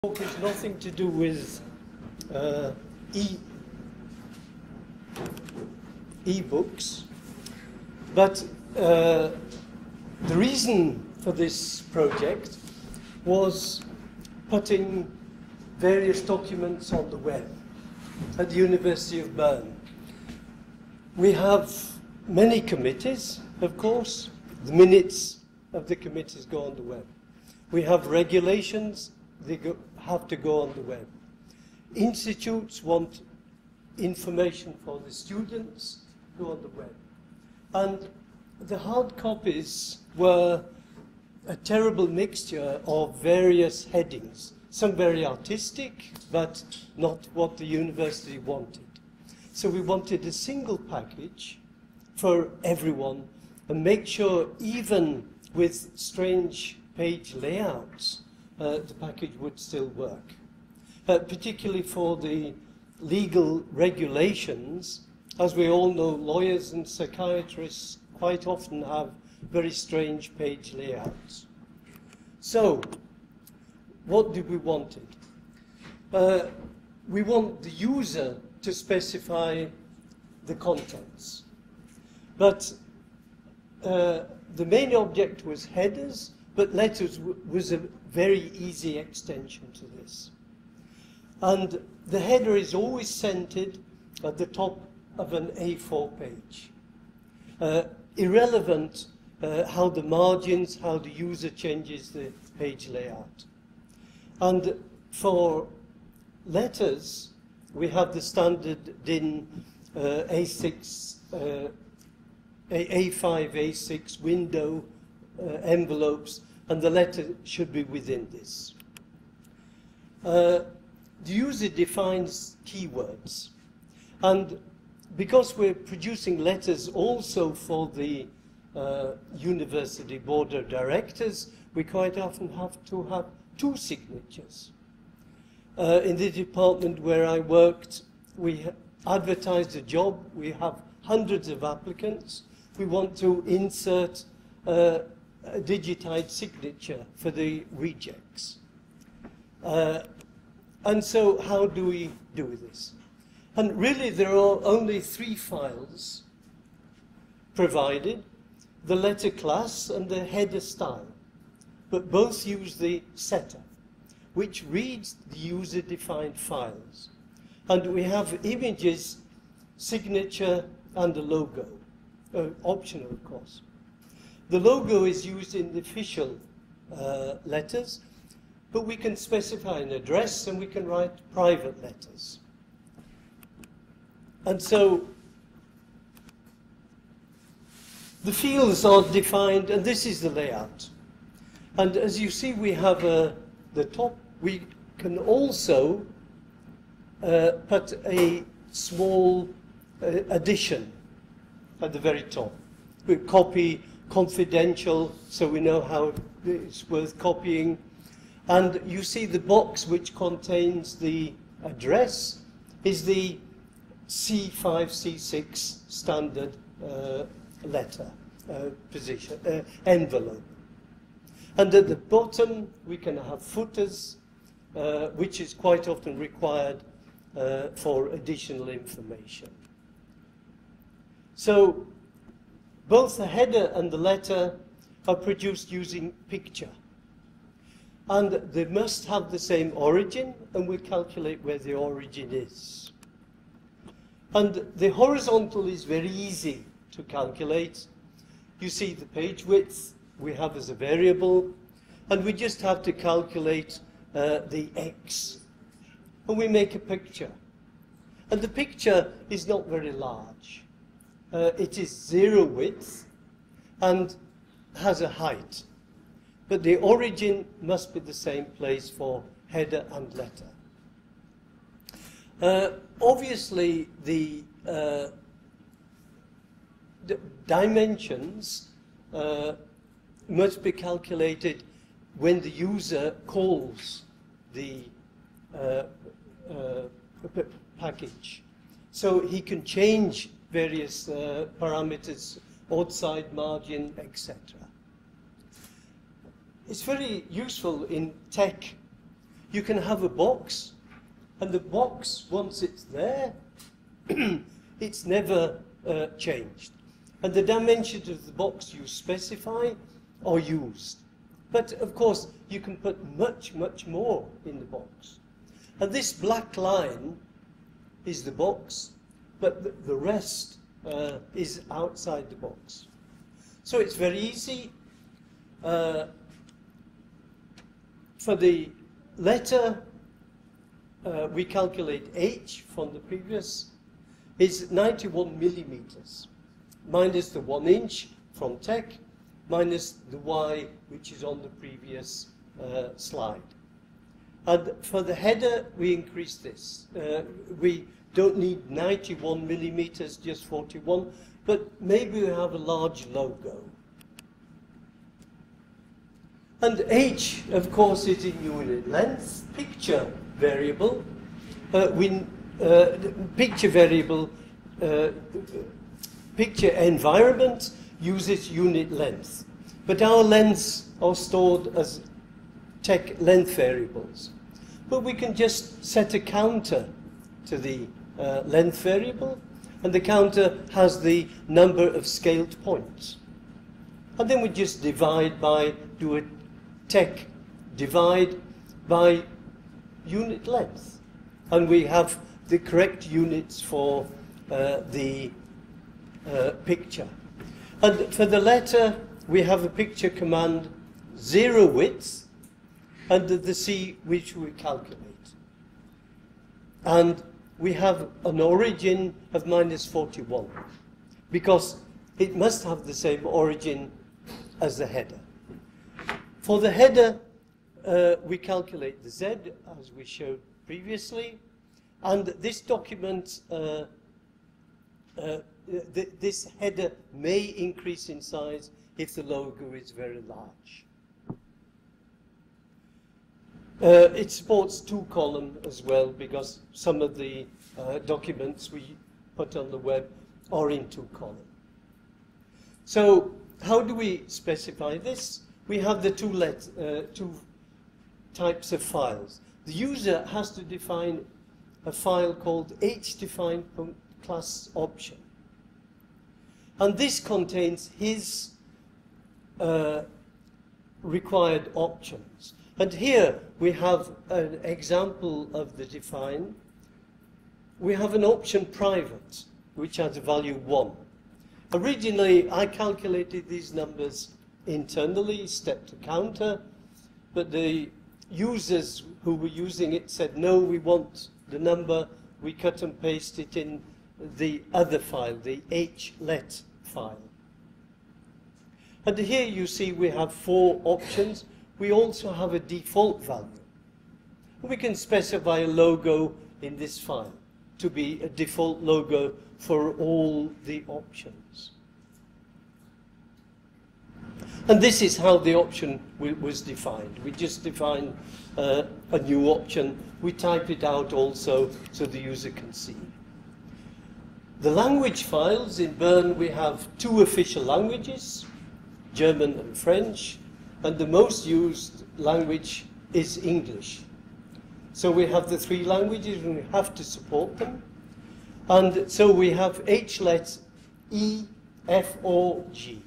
Talk is nothing to do with e-books, but the reason for this project was putting various documents on the web at the University of Bern. We have many committees, of course. The minutes of the committees go on the web. We have regulations, they have to go on the web. Institutes want information for the students, go on the web. And the hard copies were a terrible mixture of various headings, some very artistic, but not what the university wanted. So we wanted a single package for everyone and make sure, even with strange page layouts, the package would still work. Particularly for the legal regulations, as we all know, lawyers and psychiatrists quite often have very strange page layouts. So, what did we want? We want the user to specify the contents. But the main object was headers, but letters was a very easy extension to this. And the header is always centered at the top of an A4 page. Irrelevant how the margins, how the user changes the page layout. And for letters, we have the standard DIN A6, A5, A6 window envelopes, and the letter should be within this. The user defines keywords, and because we're producing letters also for the university board of directors, we quite often have to have two signatures. In the department where I worked, we advertised a job, we have hundreds of applicants, we want to insert a digitized signature for the rejects. And so how do we do this? And really there are only three files provided, the letter class and the header style, but both use the setter, which reads the user-defined files. And we have images, signature, and a logo, optional of course. The logo is used in the official letters, but we can specify an address and we can write private letters. And so the fields are defined, and this is the layout. And as you see, we have the top. We can also put a small addition at the very top. We copy confidential, so we know how it's worth copying. And you see the box which contains the address is the C5, C6 standard letter position, envelope. And at the bottom we can have footers, which is quite often required for additional information. So both the header and the letter are produced using picture. And they must have the same origin, and we calculate where the origin is. And the horizontal is very easy to calculate. You see the page width we have as a variable, and we just have to calculate the X. And we make a picture. And the picture is not very large. It is 0 width and has a height. But the origin must be the same place for header and letter. Obviously, the dimensions must be calculated when the user calls the package. So he can change various parameters, outside margin, etc. It's very useful in tech you can have a box, and the box, once it's there, it's never changed. And the dimensions of the box you specify are used. But of course, you can put much, much more in the box. And this black line is the box, but the rest is outside the box. So it's very easy. For the letter, we calculate h from the previous, is 91 millimeters, minus the 1 inch from TeX, minus the y, which is on the previous slide. And for the header, we increase this. We don't need 91 millimeters, just 41, but maybe we have a large logo. And h, of course, is in unit length. Picture variable, picture variable, picture environment uses unit length. But our lengths are stored as TeX length variables. But we can just set a counter to the length variable, and the counter has the number of scaled points. And then we just divide by, do a TeX divide by unit length. And we have the correct units for the picture. And for the letter, we have a picture command 0 width under the C, which we calculate. And we have an origin of minus 41, because it must have the same origin as the header. For the header, we calculate the Z, as we showed previously, and this document, this header may increase in size if the logo is very large. It supports 2-column as well, because some of the documents we put on the web are in 2-column. So how do we specify this? We have the two types of files. The user has to define a file called hdefine.class option. And this contains his required options. And here we have an example of the define. We have an option private, which has a value 1. Originally, I calculated these numbers internally, step to counter, but the users who were using it said, no, we want the number. We cut and paste it in the other file, the hlet file. And here you see we have 4 options. We also have a default value. We can specify a logo in this file to be a default logo for all the options. And this is how the option was defined. We just define a new option. We type it out also so the user can see. The language files, in Bern we have 2 official languages, German and French, and the most used language is English. So we have the 3 languages and we have to support them. And so we have hlet E, F, O, G.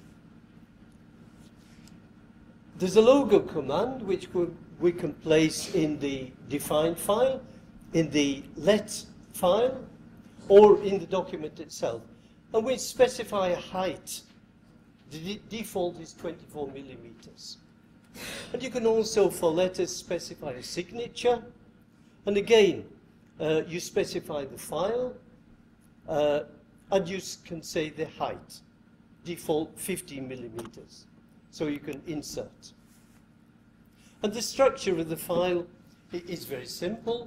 There's a logo command which we can place in the define file, in the let file, or in the document itself. And we specify a height. The default is 24 millimeters. And you can also, for letters, specify a signature. And again, you specify the file, and you can say the height, default 15 millimeters. So you can insert. And the structure of the file is very simple.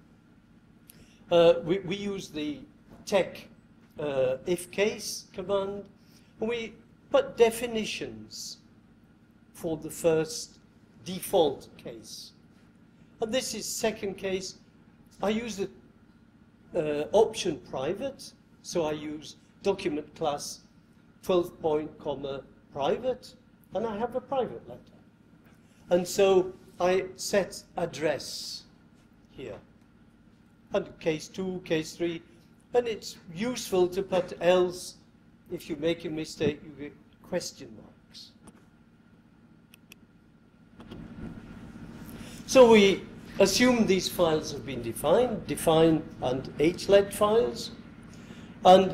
We use the TeX if case command, and we put definitions for the first default case. And this is second case. I use the option private, so I use document class 12-point comma private, and I have a private letter. And so I set address here. And case 2, case 3, and it's useful to put else. If you make a mistake, you get question marks. So we assume these files have been defined, define and hlet files, and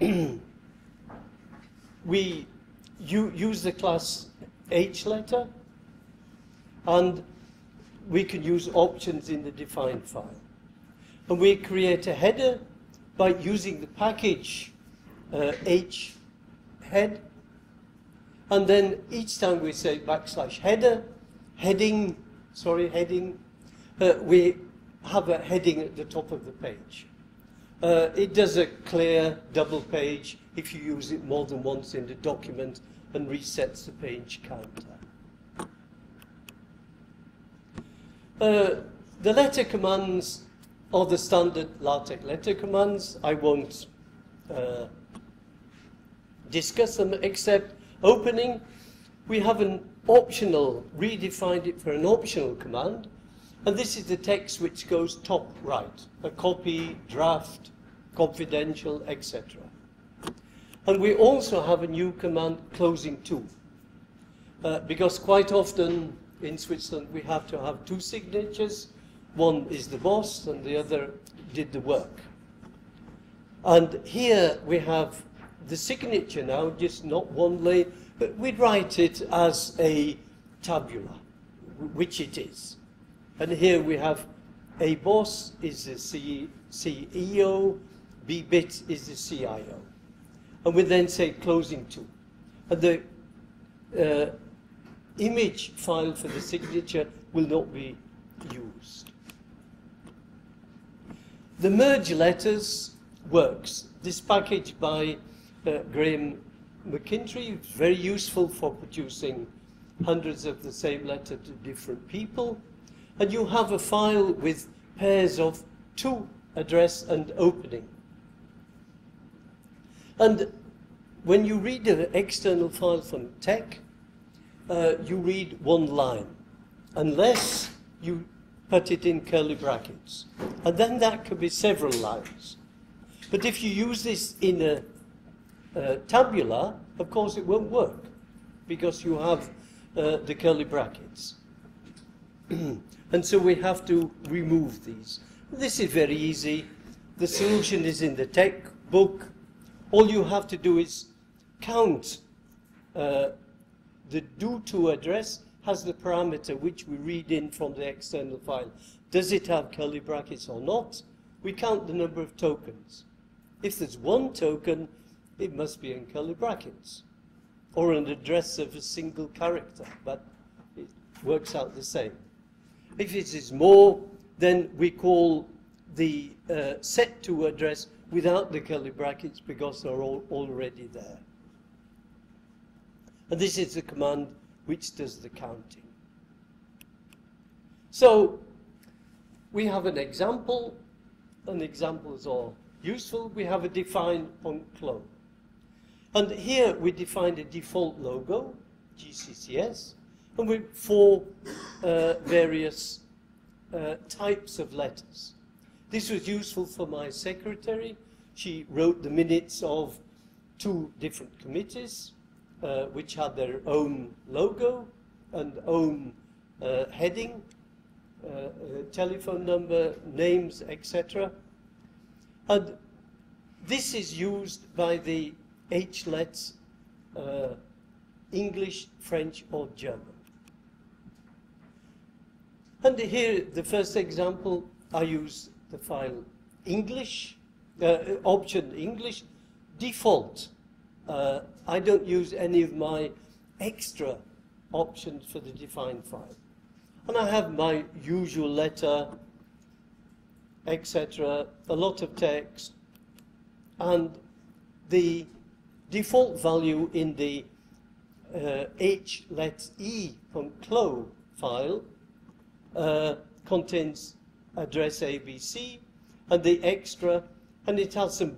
we use the class hletter, and we can use options in the define file. And we create a header by using the package head, and then each time we say \header, heading, we have a heading at the top of the page. It does a clear double page if you use it more than once in the document and resets the page counter. The letter commands are the standard LaTeX letter commands. I won't discuss them except opening. We have an optional, redefined it for an optional command, and this is the text which goes top right, a copy, draft, confidential, etc. And we also have a new command, closing to, because quite often in Switzerland we have to have two signatures. One is the boss and the other did the work. And here we have the signature now, just not one lane, but we'd write it as a tabula, which it is. And here we have a boss is the CEO, B bit is the CIO. And we then say closing to. And the image file for the signature will not be used. The merge letters works. This package by Graham McKintry is very useful for producing hundreds of the same letter to different people. And you have a file with pairs of to address and opening. And when you read an external file from TeX, you read one line, unless you put it in curly brackets. And then that could be several lines. But if you use this in a tabula, of course it won't work, because you have the curly brackets. And so we have to remove these. This is very easy. The solution is in the TeX book. All you have to do is count the do-to address has the parameter which we read in from the external file. Does it have curly brackets or not? We count the number of tokens. If there's one token, it must be in curly brackets, or an address of a single character, but it works out the same. If it is more, then we call the set to address without the curly brackets because they're all already there. And this is the command which does the counting. So we have an example, and examples are useful. We have a define on clone. And here we define a default logo, GCCS, and with 4 various types of letters. This was useful for my secretary. She wrote the minutes of 2 different committees, which had their own logo and own heading, telephone number, names, etc. And this is used by the HLETs, English, French, or German. And here, the first example, I use the file English, option English, default. I don't use any of my extra options for the define file. And I have my usual letter, etc., a lot of text, and the default value in the HLET-E from CLO file contains address ABC, and the extra, and it has some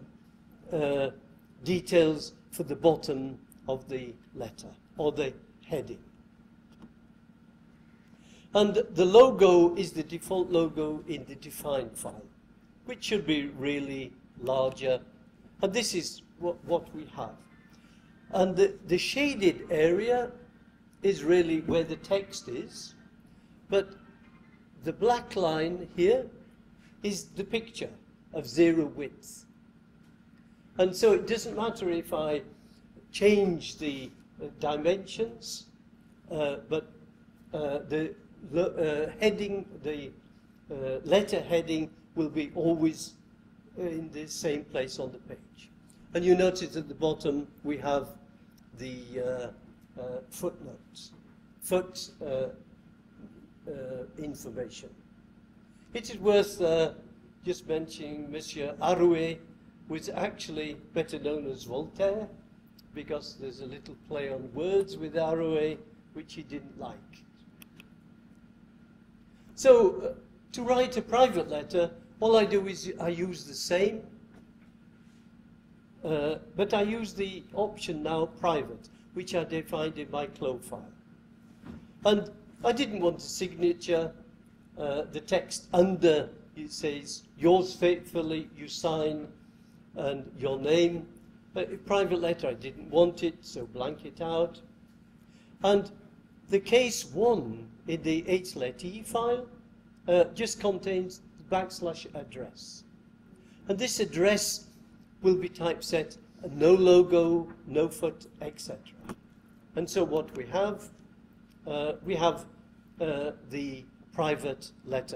details for the bottom of the letter, or the heading. And the logo is the default logo in the define file, which should be really larger. And this is what we have. And the shaded area is really where the text is, but the black line here is the picture of 0 width. And so it doesn't matter if I change the dimensions, but the heading, the letter heading will be always in the same place on the page. And you notice at the bottom we have the footnotes, information. It is worth just mentioning Monsieur Arouet, who is actually better known as Voltaire, because there's a little play on words with Arouet, which he didn't like. So, to write a private letter, all I do is I use the same, but I use the option now private, which I defined in my CLO file. And I didn't want a signature. The text under it says, yours faithfully, you sign, and your name. But a private letter, I didn't want it, so blank it out. And the case 1 in the HLET file just contains the \address. And this address will be typeset no logo, no foot, etc. And so what we have the private letter.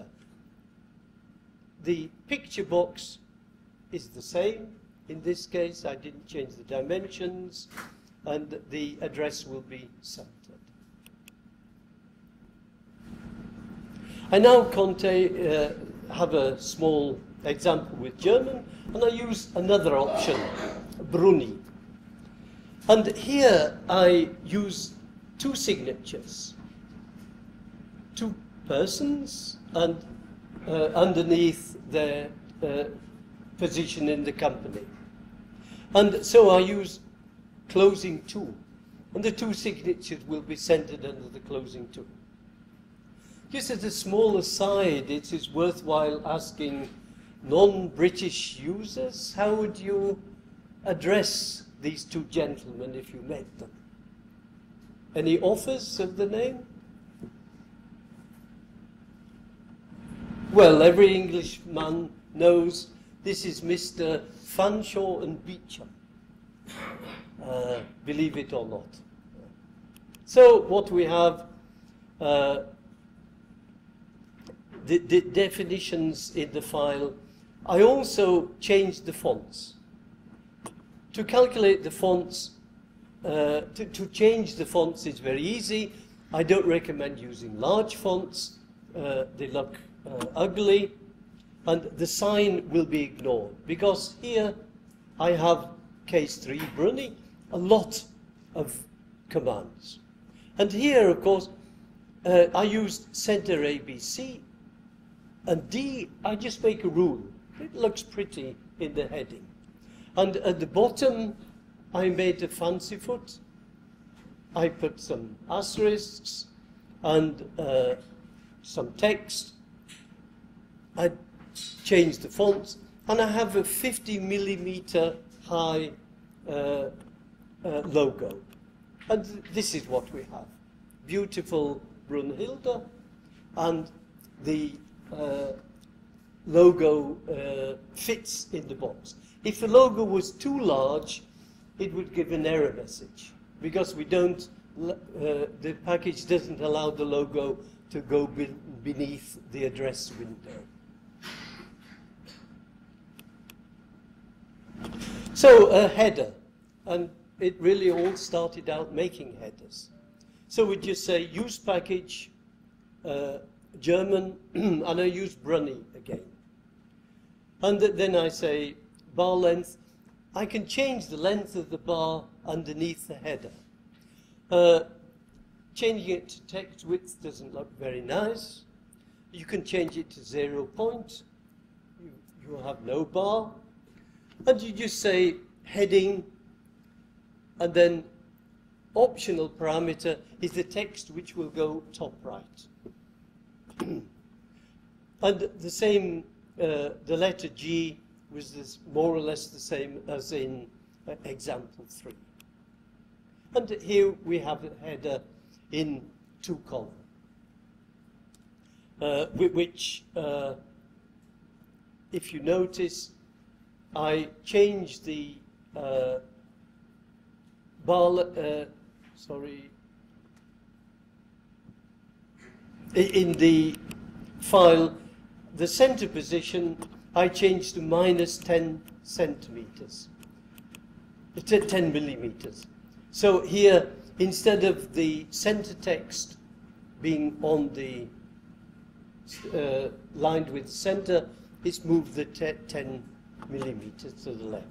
The picture box is the same. In this case, I didn't change the dimensions, and the address will be centered. I now have a small example with German, and I use another option, Bruni. And here I use 2 signatures, 2 persons, and underneath their position in the company. And so I use closing 2, and the 2 signatures will be centered under the closing 2. Just as a small aside, it is worthwhile asking non-British users, how would you address these 2 gentlemen if you met them? Any offers of the name? Well, every Englishman knows this is Mr. Fanshawe and Beecham, believe it or not. So what we have, the definitions in the file. I also changed the fonts. To calculate the fonts, to change the fonts is very easy. I don't recommend using large fonts. They look ugly. And the sign will be ignored, because here I have case 3 Bruni, a lot of commands. And here, of course, I used center ABC, and D, I just make a rule. It looks pretty in the heading. And at the bottom, I made a fancy foot. I put some asterisks and some text. I changed the fonts, and I have a 50mm high logo. And this is what we have. Beautiful Brunhilde, and the logo fits in the box. If the logo was too large, it would give an error message, because we don't, the package doesn't allow the logo to go beneath the address window. So a header, and it really all started out making headers. So we just say use package, German, and I use Bruni again. And then I say bar length. I can change the length of the bar underneath the header. Changing it to text width doesn't look very nice. You can change it to 0 point. You will have no bar. And you just say heading, and then optional parameter is the text which will go top right. And the same, the letter G was more or less the same as in example 3. And here we have a header in 2 column, which, if you notice, I changed the in the file, the center position, I changed to -10 centimeters, 10 millimeters. So here, instead of the center text being on the lined with center, it's moved the 10 millimeters to the left.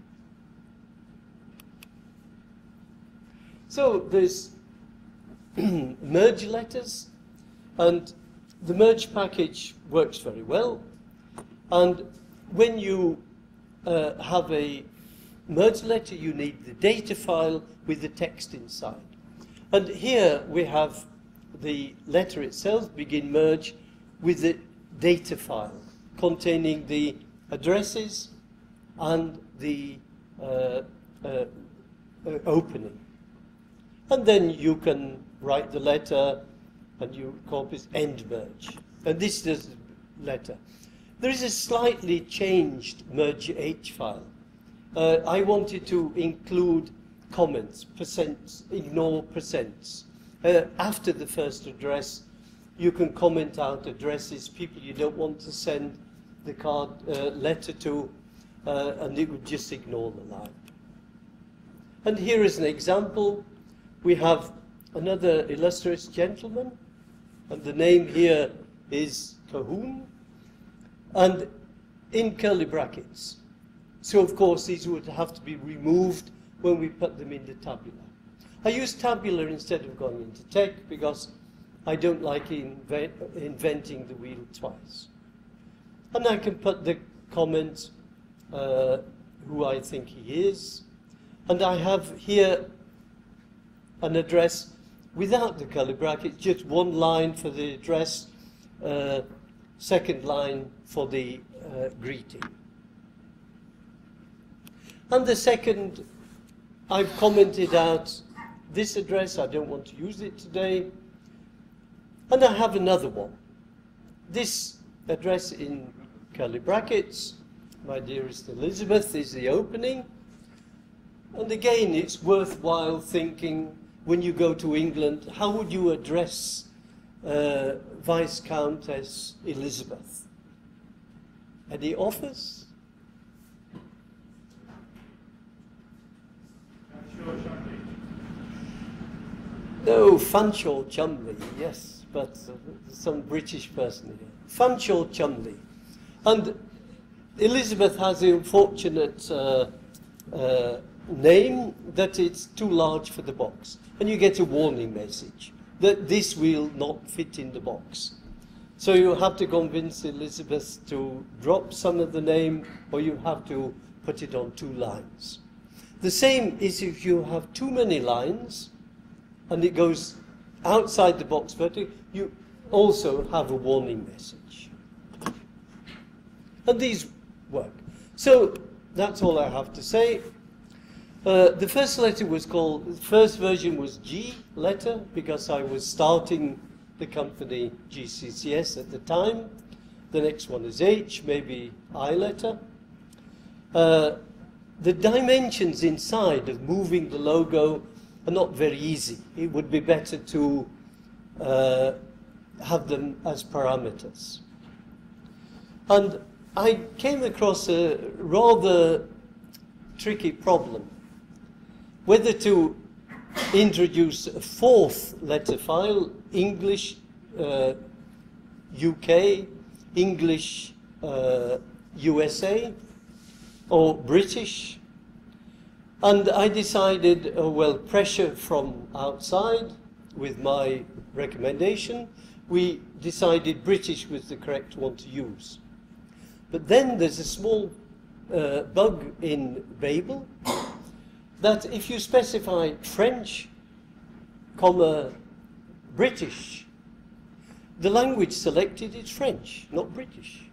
So there's merge letters, and the merge package works very well. And when you have a merge letter, you need the data file with the text inside. And here we have the letter itself, begin merge, with the data file containing the addresses and the opening. And then you can write the letter and you copy end merge. And this is the letter. There is a slightly changed merge H file. I wanted to include comments, percents, ignore percents. After the first address, you can comment out addresses, people you don't want to send the card letter to, and it would just ignore the line. And here is an example. We have another illustrious gentleman, and the name here is Cahoon, and in curly brackets. So of course these would have to be removed when we put them in the tabular. I use tabular instead of going into TeX because I don't like inventing the wheel twice. And I can put the comment, who I think he is, and I have here an address without the curly brackets, just one line for the address, second line for the greeting. And the second, I've commented out this address, I don't want to use it today, and I have another one. This address in curly brackets, my dearest Elizabeth, is the opening. And again, it's worthwhile thinking, when you go to England, how would you address Viscountess Elizabeth? Any offers? No, Fanshawe Cholmondeley, yes, but some British person here. Fanshawe Cholmondeley. And Elizabeth has the unfortunate name that it's too large for the box. And you get a warning message that this will not fit in the box. So you have to convince Elizabeth to drop some of the name, or you have to put it on 2 lines. The same is if you have too many lines and it goes outside the box vertically, you also have a warning message. And these work. So that's all I have to say. The first letter was called, the first version was G letter, because I was starting the company GCCS at the time. The next one is H, maybe I letter. The dimensions inside of moving the logo are not very easy. It would be better to have them as parameters. And I came across a rather tricky problem, whether to introduce a 4th letter file, English UK, English USA, or British. And I decided, well, pressure from outside with my recommendation, we decided British was the correct one to use. But then there's a small bug in Babel, that if you specify French, comma, British, the language selected is French, not British.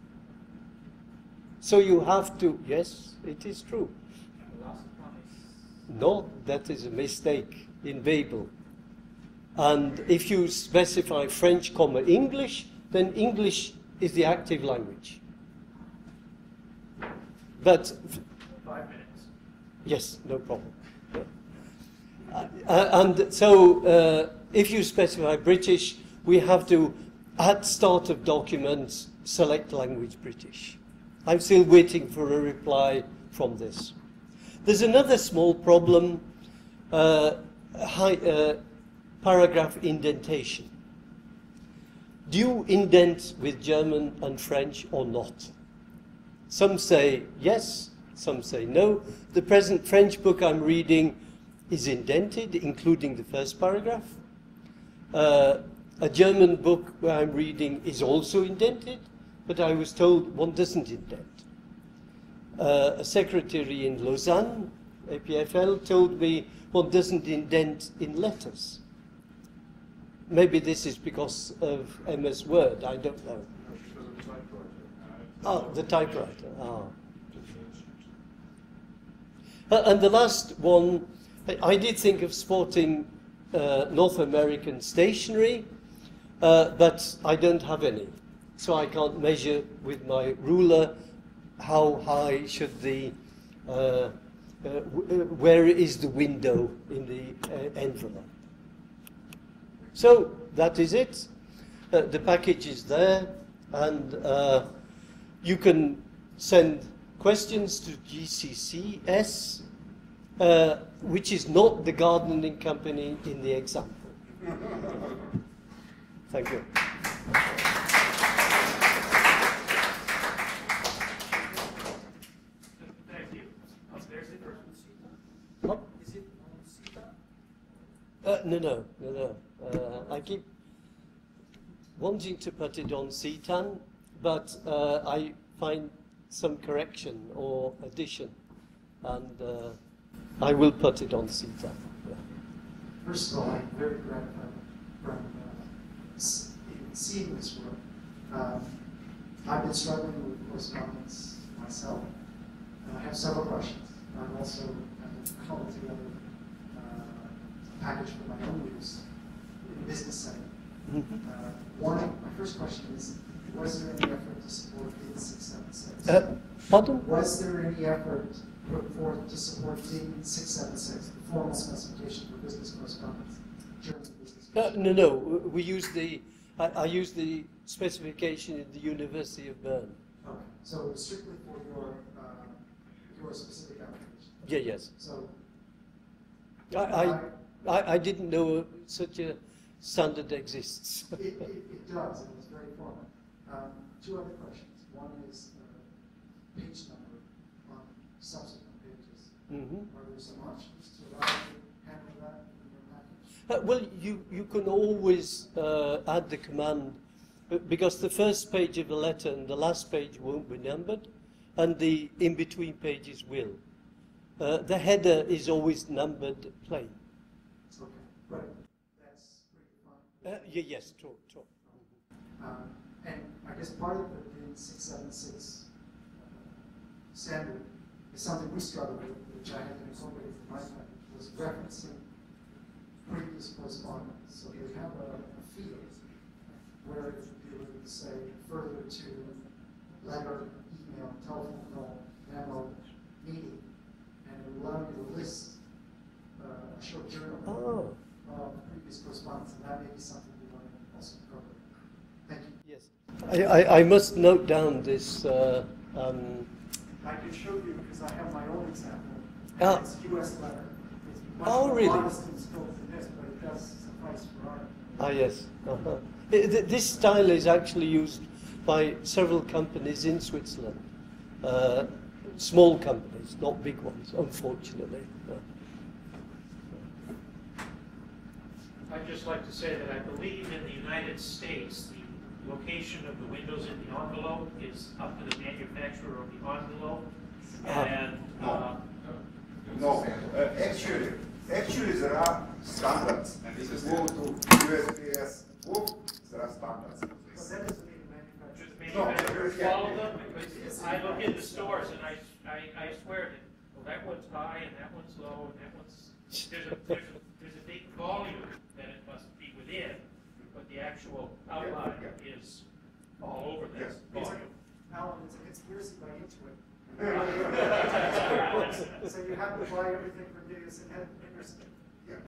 So you have to, yes, it is true. No, that is a mistake in Babel. And if you specify French, English, then English is the active language. But 5 minutes. yes, no problem. And so if you specify British, we have to, at start of documents, select language British. I'm still waiting for a reply from this. There's another small problem, paragraph indentation. Do you indent with German and French or not? Some say yes, some say no. The present French book I'm reading is indented, including the first paragraph. A German book where I'm reading is also indented, but I was told one doesn't indent. A secretary in Lausanne, APFL, told me one doesn't indent in letters. Maybe this is because of MS Word, I don't know. Oh, the typewriter. Oh. And the last one, I did think of sporting North American stationery, but I don't have any. So I can't measure with my ruler how high should the, where is the window in the envelope. So that is it. The package is there, and you can send questions to GCCS, which is not the gardening company in the example. Thank you. Thank you. There's the first one. What? Is it on CETA? No. I keep wanting to put it on CTAN, but I find some correction or addition, and I will put it on CTAN. Yeah. First of all, I'm very gratified from seeing this work. I've been struggling with correspondence myself, and I have several questions. I've also cobbled together a package for my own use in a business setting. My first question is, was there any effort to support DIN 676? Pardon? Was there any effort put forth to support DIN 676, the formal specification for business correspondence, German business correspondence? No. We use the. I use the specification in the University of Bern. Okay, so it was strictly for your specific application. Yeah. Yes. So I didn't know such a standard exists. it does, and it's very formal. Two other questions. One is page number on subsequent pages. Are there some options to allow you to handle that in your package? Well, you can always add the command, because the first page of the letter and the last page won't be numbered, and the in-between pages will. The header is always numbered plain. Okay, right. That's pretty fine. Yes, true. And I guess part of the DIN 676 standard is something we struggled with, which I had to incorporate in my package, was referencing previous correspondence. So you have a field where it would be able to say further to letter, email, telephone call, memo, meeting, and it will allow you to list a short journal of previous correspondence, and that may be something we want to also cover. Thank you. Yes. I must note down this. I can show you because I have my own example. It's U.S. letter. It's much more really? modest in scope than this, but it does suffice for our. Yes. This style is actually used by several companies in Switzerland. Small companies, not big ones, unfortunately. I'd just like to say that I believe in the United States, the location of the windows in the envelope is up to the manufacturer of the envelope. And no, actually there are standards. If you go to USPS book, there are standards in But place. that doesn't mean the manufacturer. Should manufacturers yeah. follow them? Because I look in the stores and I swear that, well, that one's high and that one's low and that one's, there's a big volume that it must be within, but the actual outline Yeah. is all over that Yes. volume. Alan, it's a conspiracy by Intuit. That's So you have to buy everything from Gideon and Henderson.